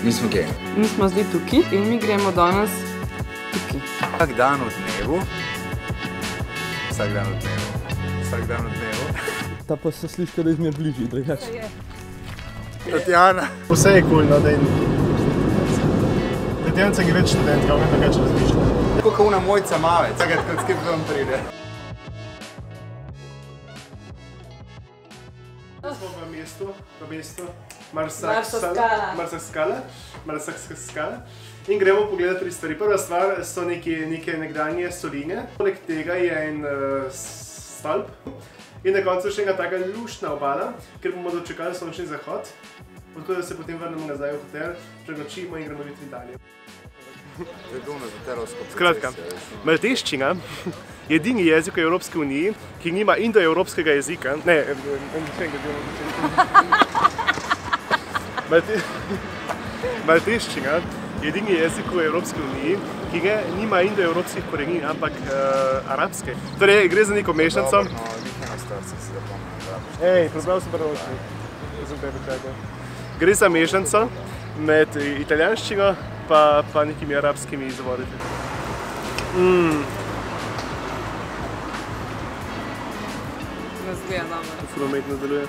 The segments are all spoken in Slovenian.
Mi smo kje? Mi smo zdaj tukaj in mi gremo danes tukaj. Vsak dan v dnevu. Vsak dan v dnevu. Vsak dan v dnevu. Ta pa se sliši, da je izmer bližji, drugače. Tatjana. Vse je cool, no, da je Tatjanica je več študentka, ona drugače razmišlja. Tako kot ona Mojca Mavec, vsakrat kot skip vam pride. Smo v mestu Marsakska skala in gremo pogledati 3 stvari. Prva stvar so neke nekdanje soline, poleg tega je en stolp in na koncu še ena taka luštna obala, ker bomo dočekali sončni zahod, tako da se potem vrnemo nazaj v hotel, prenočimo in gremo v Italijo. Skratka, malteščina je edini jezik v Evropski uniji, ki nima indoevropskega jezika. Ne, še enkrat malteščina je edini jezik v Evropski uniji, ki nima indoevropskih korenin, ampak arabske. Torej, gre za neko mešanico. Ej, prebral sem prvo. Gre za mešanico med italijanščino pa nekimi arabskimi izvori. Ne zgleda dobro. Ful umetno deluje.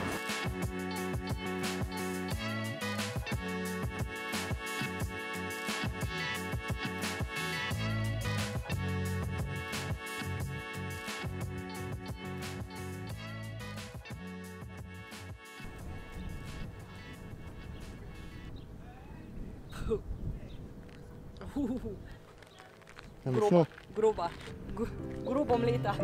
Grobo mleta.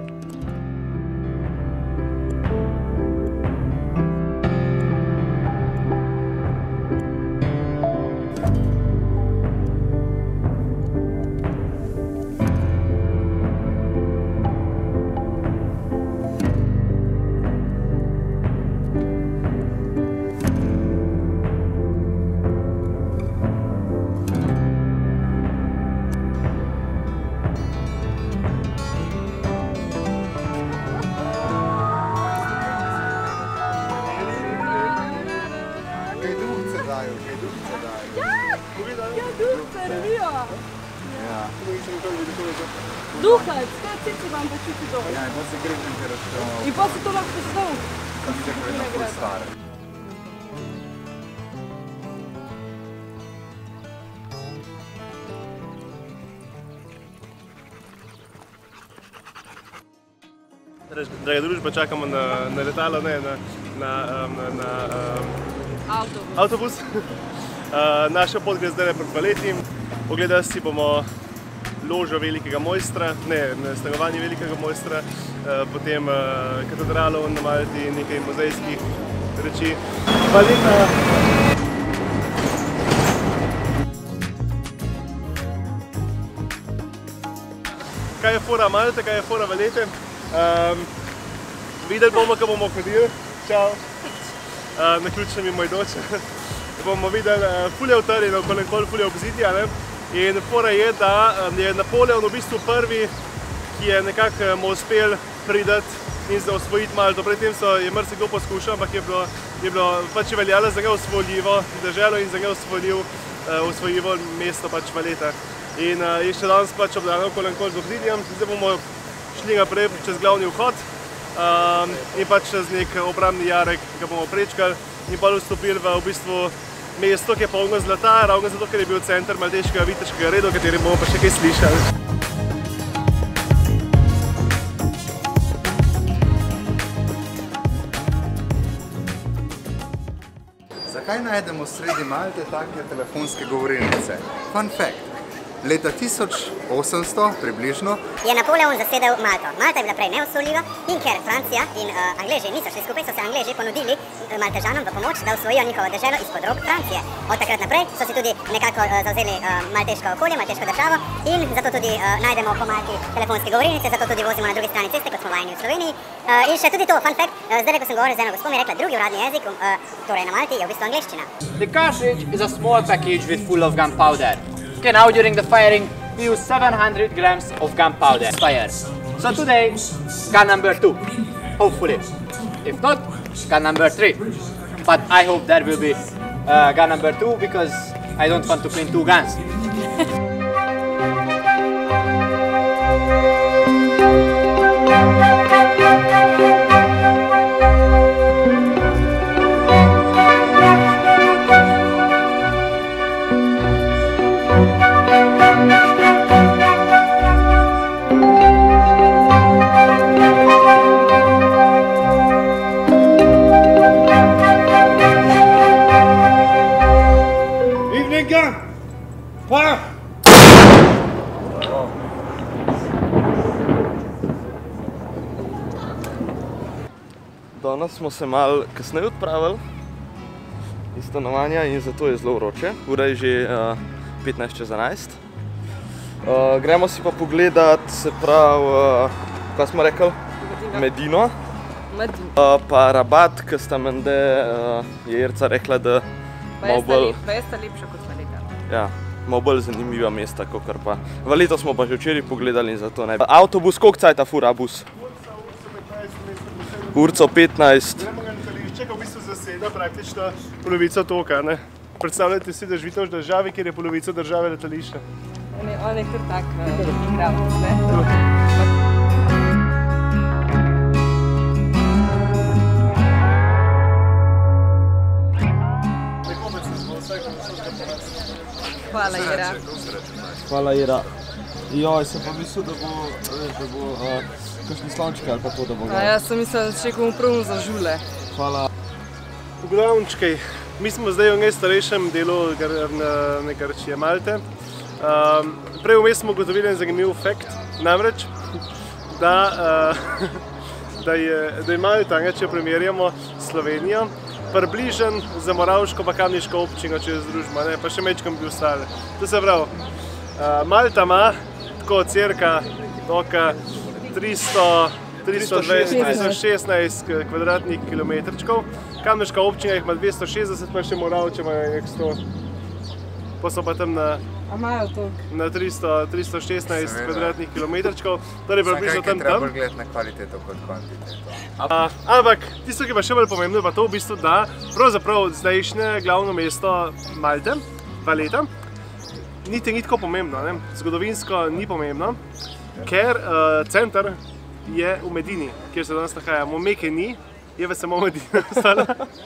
Duhac, kaj ti vam počuti dobro? Ja, in pa se grem te razšel. In pa si to lahko stal. Kam se vedno bolj stare. Draga družba, čakamo na letalo, ne, na avtobus. Naša pot gre zdaj proti Valeti. Pogledali si bomo ložo velikega mojstra, stanovanje velikega mojstra, potem katedralo na Malti in nekaj muzejskih reči. Valeta! Kaj je fora Malte, kaj je fora Valete? Videli bomo, ko bomo hodili. Čau! Naključno mi moj doče. Bomo videli, ful je utrjeno, ful je obzidja. In fora je, da je Napoleon v bistvu prvi, ki je nekako mu uspel priti in osvojiti Malto. Predtem je marsikdo poskušal, ampak je bilo pač veljalo za njega osvojljivo deželo in za njega osvojljivo mesto pač Valeta. In je še danes pač obdano kolenkoli z obzidjem. Zdaj bomo šli naprej čez glavni vhod in pač čez nek obrambni jarek, ki ga bomo prečkali in pa vstopili v bistvu mesto, ki je polno zlata, ravno zato, ker je bil center malteškega viteškega reda, o katerem bomo pa še kaj slišali. Zakaj najdemo sredi Malte take telefonske govorilnice? Fun fact. Leta 1800 približno je Napoleon zasedel Malto. Malta je bila prej neosvojljiva in ker Francija in Angleži niso šli skupaj, so se Angleži ponudili Maltežanom v pomoč, da osvojijo njihovo deželo izpod rok Francije. Od takrat naprej so si tudi nekako zavzeli malteško okolje, malteško državo in zato tudi najdemo po Malti telefonske govorilnice, zato tudi vozimo na drugi strani ceste, kot smo vajeni v Sloveniji. In še tudi to, fun fact, zdaj, ko sem govoril z eno gospo, mi je rekla, drugi uradni jezik, torej na Malti, je v bistvu angleščina. The cartridge is a small package with full of gunpowder. Okay, now during the firing, we use 700 grams of gunpowder fire. So today, gun number 2, hopefully. If not, gun number 3. But I hope there will be gun number 2 because I don't want to clean 2 guns. Danes smo se malo kasneje odpravili iz stanovanja in zato je zelo vroče. Ura je že 11:15. Gremo si pa pogledat, se pravi, kaj smo rekli? Medino. Pa Rabat, ki sta mende, je Jerca rekla, da malo bolj... Pa je sta lepša kot Valeta. Ja, malo bolj zanimiva mesta, kakor pa. Valeto smo pa že včeraj pogledali in zato ne. Avtobus, koliko cajta fura bus? Urco 15. Gremo ga letališče, ko v bistvu zaseda praktično polovico toka, ne? Predstavljajte si, da živite v državi, kjer je polovica države letališče. On je kar tak igralec, ne? Hvala, Ira. Hvala, Ira. Joj, sem pa mislil, da bo kakšni slončki ali pa to, da bo ga. Jaz sem mislila, da še komu pravno za žule. Hvala. Poglavničkaj, mi smo zdaj v najstarejšem delu Grčije, Malte. Prej vmes smo ugotovili en zanimiv fakt, namreč, da je Malta, če jo primerjamo s Slovenijo, približen za Moravško pa Kamniško občino, če jo združimo, pa še mečkam bi ostale. To se pravi, Malta ima tako cirka 316 kvadratnih kilometrčkov, Kamniška občina jih ima 260, pa še Moravče imajo nek 100. Pa so pa tam na 316 kvadratnih kilometrčkov, torej približno tam. Treba bolj gledati na kvaliteto kot kvantiteto. Ampak tisto, ki je pa še bolj pomembno, je pa to v bistvu, da pravzaprav zdajšnje glavno mesto Malte, Valeta, niti ni tako pomembno, zgodovinsko ni pomembno, ker center je v Medini, kjer se danes nahajamo. Meke ni, je pa samo Medina ostala.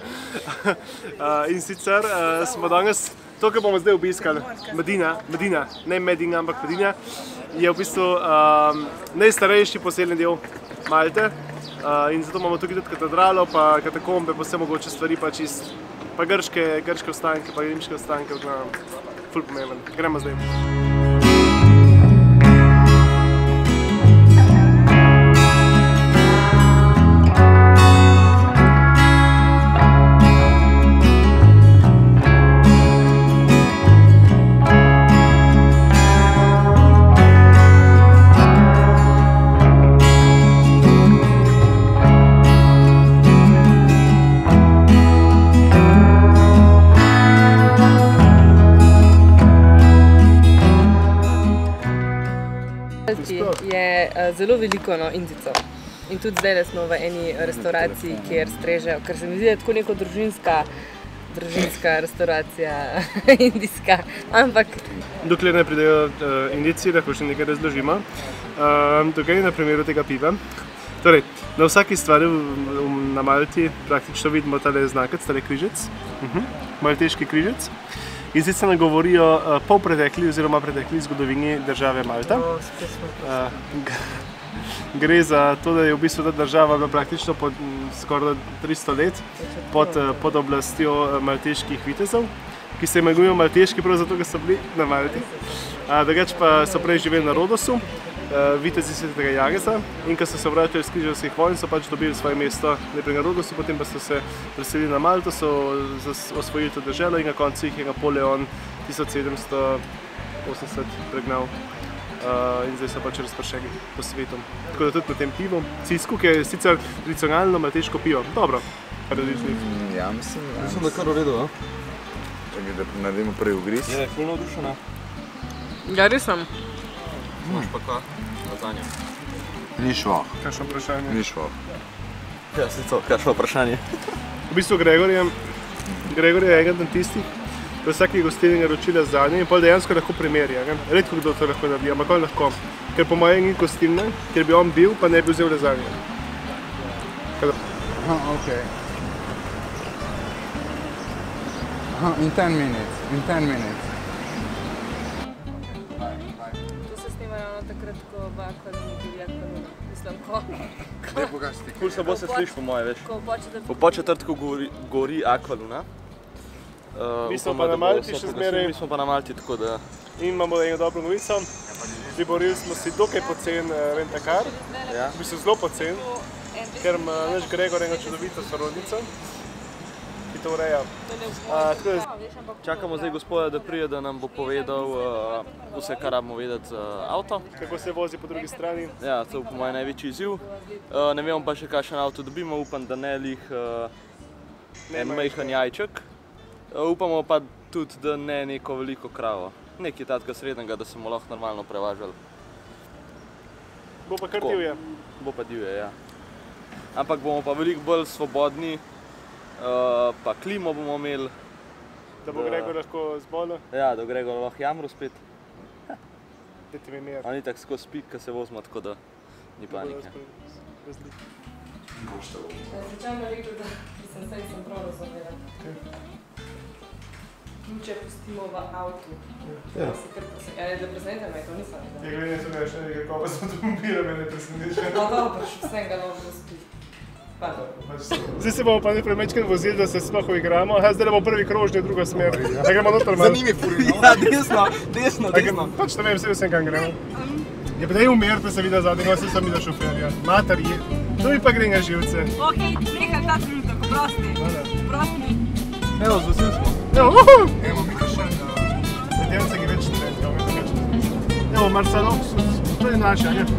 In sicer smo danes, to, kar bomo zdaj obiskali, Medina, ne Medina, ampak Medina, je v bistvu najstarejši poseljen del Malte. In zato imamo tukaj tudi katedralo, pa katakombe, pa vse mogoče stvari, pa čist, pa grške ostanke, pa rimske ostanke, v glavnem, ful pomemben. Gremo zdaj. Je zelo veliko indicev. In tudi zdaj smo v eni restauraciji, kjer strežejo, ker se mi zdi, da je tako neko družinska restauracija indijska, ampak... Dokler ne pridejo Indijci, lahko še nekaj razložimo. Tukaj na primeru tega piva. Torej, na vsaki stvari na Malti praktično vidimo tale znakec, tale križec, malteški križec. In sicer nam govorijo polpretekli oziroma pretekli zgodovini države Malta. Gre za to, da je v bistvu ta država bila praktično skoraj 300 let pod oblastjo malteških vitezov, ki se imenujejo malteški prav zato, ker so bili na Malti. Drugače pa so prej živeli na Rodosu, vitezi svetega Janeza, in ko so se vratili iz križarskih vojn, so pač dobili svoje mesto najprej na Rodosu, potem pa so se preselili na Malto, so osvojili to deželo in na koncu jih je Napoleon 1780 pregnal. In zdaj so pač razpršeni po svetu. Tako da tudi na tem pivu, cisku, ki je sicer tradicionalno malteško pivo. Dobro. Ja, mislim, da je kar v redu, Čakaj, da naredimo prvi ugriz. Je ful navdušena. Ja, res sem. Imaš pa kaj? Lazanja. Ni šlo. Kakšno vprašanje? Ni šlo. Ja, sicer, kakšno vprašanje? V bistvu Gregor je eden tistih, v vsaki gostilni naroči lazanjo in pol dejansko lahko primerja. Redko kdo to lahko naredi, ampak on lahko. Ker po mojem ni gostilne, kjer bi on bil, pa ne bi vzel lazanje. Aha, okej. Aha, in 10 minutes, in 10 minutes. To se snimajo takrat, ko v Aqualuni bili Aqualuna. Mislim, ko... Ful se bo se sliš po moje, veš. Ko Po početrtku gori Aqualuna. Mi smo pa na Malti še zmeraj. Mi smo pa na Malti, tako da... In imamo eno dobro novico. Priborili smo si dokaj pocen rentakar. V bistvu zelo pocen, ker ima naš Gregor eno čudovito sorodnico, ki to ureja. Čakamo zdaj gospoda, da prije, da nam bo povedal vse, kar rabimo vedeti za avto. Kako se vozi po drugi strani. Ja, to je po mojem največji izziv. Ne vemo pa še, kakšen avto dobimo, upam, da ne lih en majhen jajček. Upamo pa tudi, da ne neko veliko kravo. Nekaj tatka srednjega, da se bomo lahko normalno prevažali. Bo pa kar divje. Bo pa divje, ja. Ampak bomo pa veliko bolj svobodni, pa klimo bomo imeli. Da bo Gregor lahko zbolel. Ja, da Gregor lahko jamro spet. Da ti mi mir. On itak skozi spik, ko se vozimo, tako da ni panike. Začajmo rekel, da sem prav razumela. Ključe pustimo v avtu. Ja, da presenete me, to nisem videla. Ja, gledaj, to ne še nekaj, kako sem avtomobila, me ne preseneča. No dobro, še vsem ga lahko spi. Zdaj se bomo pa nekaj mečkrat vozili, da se sploh uigramo. Zdaj bomo prvi krožni, druga smer. Da gremo noter malo. Za njimi furimo. Ja, desno. Pač ne vem, vsem kam gremo. Je pa daj umirte se videti zadnjega, vse sem videl šoferja. Mater je. To mi pa gre na živce. Okej, nekaj ta trenutek, prosti. Evo, z vsem smo. Evo, mi še predtem se gre več trenutek. Evo, Marsaloksus, to je naša, ne?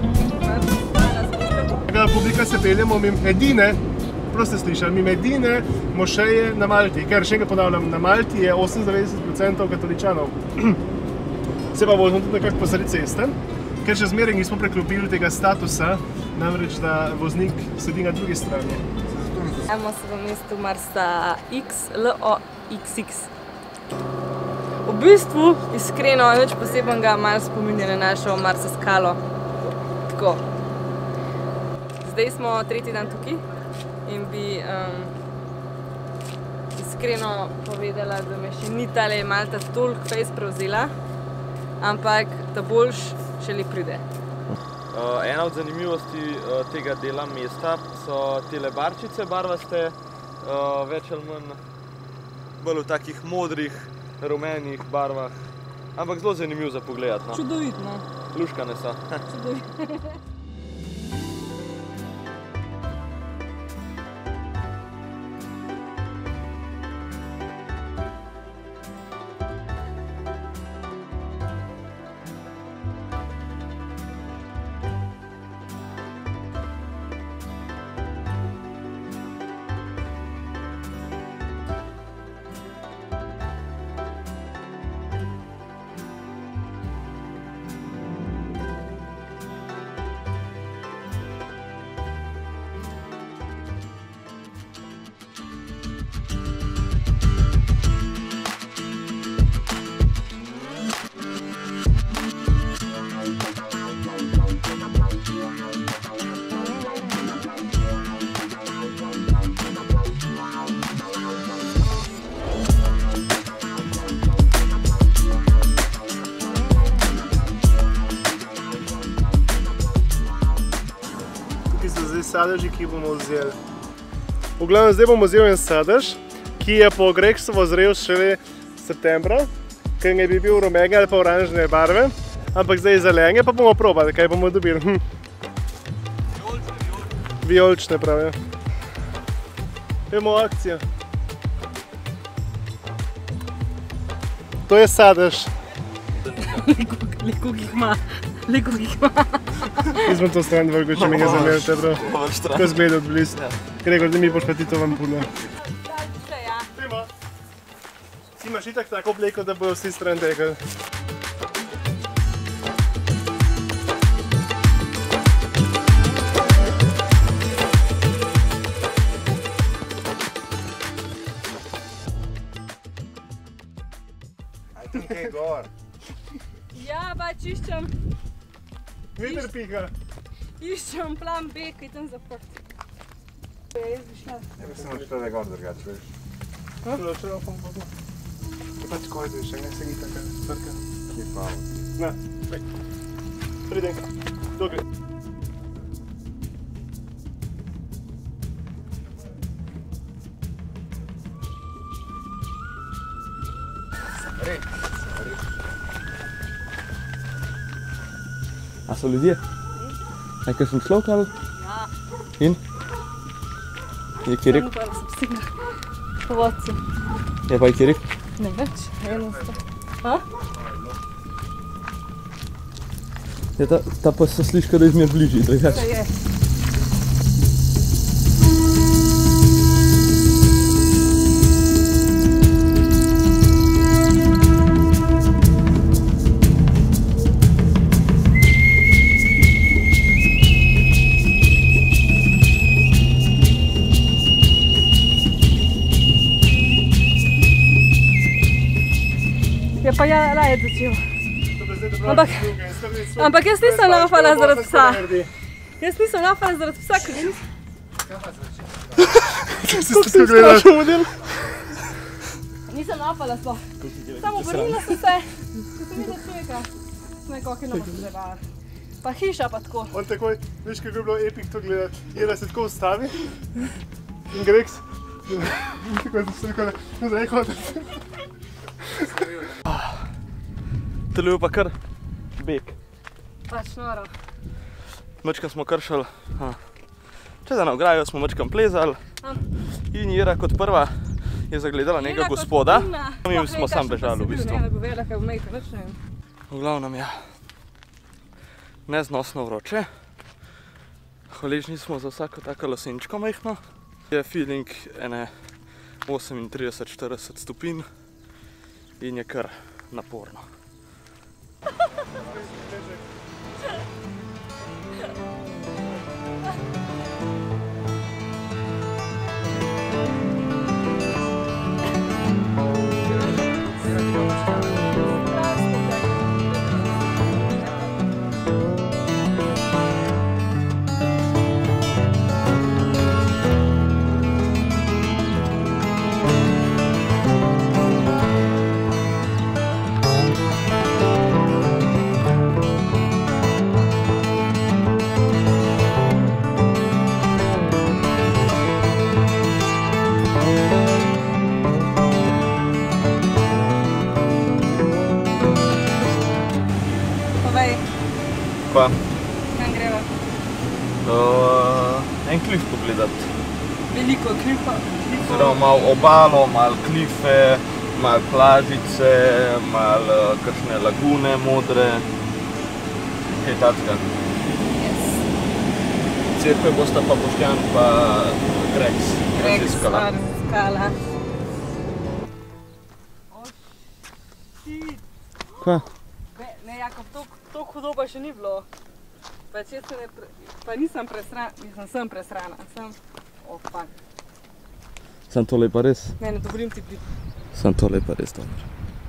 Publika se peljemo mimo edine, proste slišali, mimo edine mošeje na Malti, ker še enkrat ponavljam, na Malti je 98% katoličanov. Se pa vozimo tudi nekako posredi ceste, ker še zmeraj nismo preklopili tega statusa, namreč da voznik sedi na drugi strani. Emo se v mestu Marsa X, LOXX. V bistvu, iskreno, nič posebnega malo spominja na našo Marsa skalo. Tako. Zdaj smo tretji dan tukaj in bi iskreno povedala, da me še ni tale Malta toliko fejs prevzela, ampak ta boljš šele pride. Ena od zanimivosti tega dela mesta so tele barčice barvaste, več ali manj bolj v takih modrih, rumenih barvah, ampak zelo zanimiv za pogledati. No. Čudovitno. Luškane so. Čudovitno. Sadeži, ki jih bomo vzeli. V glavnem, zdaj bomo vzeli en sadež, ki je po Greksovo zrel šele septembra, ker ne bi bil rumenega ali pa oranžne barve, ampak zdaj je zelenje, pa bomo probali, kaj bomo dobili. Vijolične prav, ja. Idemo v akcijo. To je sadež. Liko jih ima. Izmo to stran dvorko, če mi ga zamerite, bro. Ko zgleda od blizu. Gregor, da mi boš pa ti to vam puno. Ti imaš itak tako obleko, da bojo vsi stran tekali. Pač iščem. Veter piha. Iščem plan B, ki je tam zaprt. Jaz bi šla. Ja bi se moč tle gor drugač, veš. Začela bom pa to. Je pač kojde, še ne se ni taka crka. Ni pa. Ne, pej. Pridem. Dokaj. A so ljudje? Aj kakšen človek ali? Ja. In? Je kje rekel? Upala sem stigla po vodcu. Je pa je kje rekel? Ne več, enostavno. Ja, ta pa se sliši, da je izmer bližji, drugače. To je. Je pa ja lajec začel. Ampak jaz nisem laufala zaradi psa. Jaz nisem laufala zaradi psa, ker nisem... Kako si gledaš? Nisem laufala sploh. Samo obrnila sem se, ko sem videla človeka. Sem nekako kino potrebala. Pa hiša pa tako. On takoj, veš kako je bilo epik to gledati, je da se tako ustavi in Greks. Tako se tako nazaj hoditi. Teluje pa kar beg. Pač noro. Mačkam smo kršali, čez eno ograjo smo mačkam plezali in Jera kot prva je zagledala nekega gospoda. Mi smo sam bežali v bistvu. Ne, da bi vedela, kaj bo mejka, nič ne vem. V glavnem ja, neznosno vroče. Hvaležni smo za vsako tako lasenčko majhno. Je feeling ene 38-40 stopinj in je kar naporno. Pa? Kam greva? En klif pogledati. Veliko klifov. Oziroma malo obalo, malo klife, malo plažice, malo kakšne lagune modre. Kaj tacka? Cerkve bosta pa Boštjan pa Greks raziskala. Raziskala. Kva? Ne, Jakob, toliko hudo pa še ni bilo. Pač jaz se ne... Pa nisem presrana, mislim, sem presrana. Oh, fuck. Sam tole je pa res? Ne dovolim ti priti. Sam tole je pa res dobro.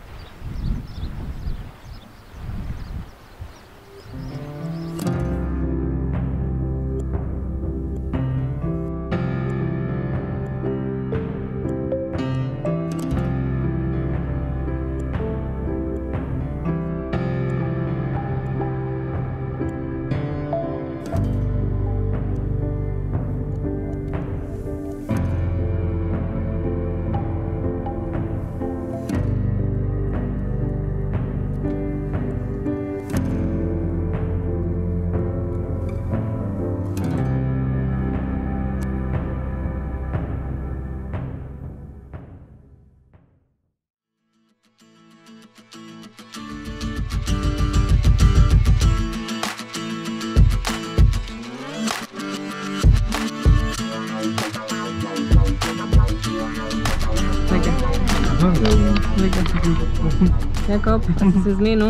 Jakob, si se zmenil?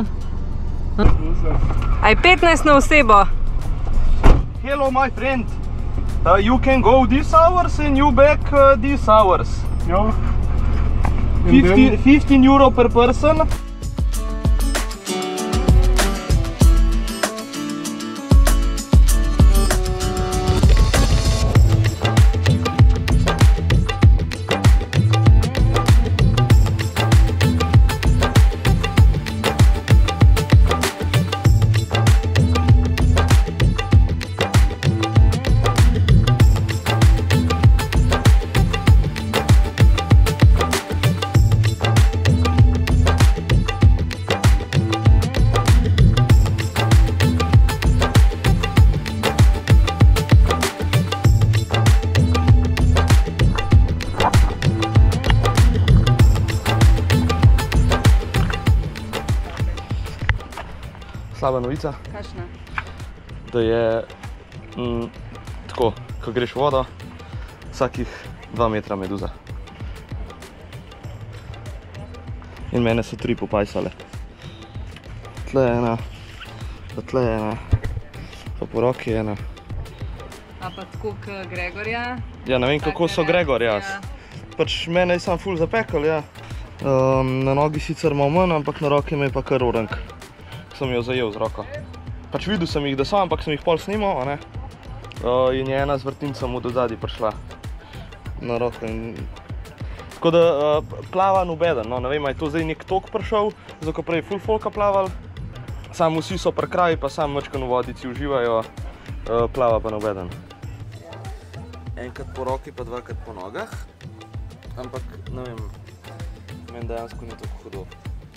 Aj 15 na osebo. Hello my friend. You can go these hours and you back these hours. Ja. 15 euro per person. slaba novica. Kakšna? Da je tako, ko greš v vodo, vsakih 2 metra meduza. In mene so 3 popajsale. Tle je ena, pa tle je ena, pa po roki je ena. A pa tako kot Gregorja? Ja, ne vem kako so Gregorja. Pač mene je sam ful zapekel, ja. Na nogi sicer malo manj, ampak na roki me je pa kar orank. Sem jo zajel z roko. Pač videl sem jih, da so, ampak sem jih pol snimal, a ne. In je ena z vrtincem od odzadaj prišla na roko. Tako da plava nobeden, no, ne vem, je to zdaj nek tok prišel, zato prej ful folka plaval. Sam vsi so pri kraji, pa sam mačkan v vodici uživajo, plava pa nobeden. Enkrat po roki, pa 2krat po nogah, ampak ne vem, meni dejansko ni tako hudo.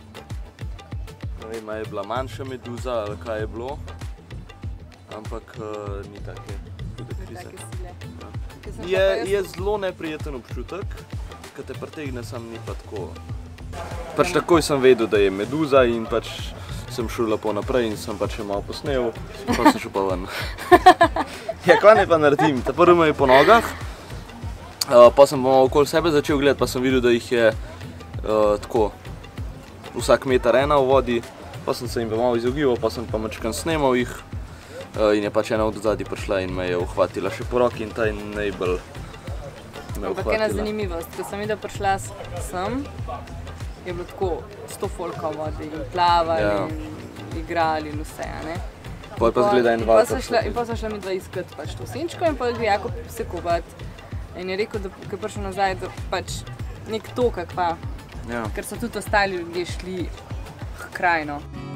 Ne vem, je bila manjša meduza ali kaj je bilo, ampak ni take hude krize. Je zelo neprijeten občutek, ko te pritegne, sam ni pa tako. Pač takoj sem vedel, da je meduza in pač sem šel lepo naprej in sem pač še malo posnel, pa sem šel pa ven. Ja, kaj ne pa naredim? Ta prvi me je po nogah, pa sem pa malo okoli sebe začel gledati, pa sem videl, da jih je tako vsak meter ena v vodi, pa sem se jim pa malo izogival, pa sem pa mačkan snemal jih in je pač ena od odzadaj prišla in me je uhvatila še po roki in ta je najbolj me uhvatila. Ampak ena zanimivost, ko sem videl prišla sem, je bilo tako 100 folka v vodi in plavali in igrali in vse, ne? Pol pa zgleda en val. In pa so šla midva iskat pač to senčko in pa gre Jakob se kovat. In je rekel, da ko je prišel nazaj, da pač nek tok akva, ker so tudi ostali ljudje šli h krajino.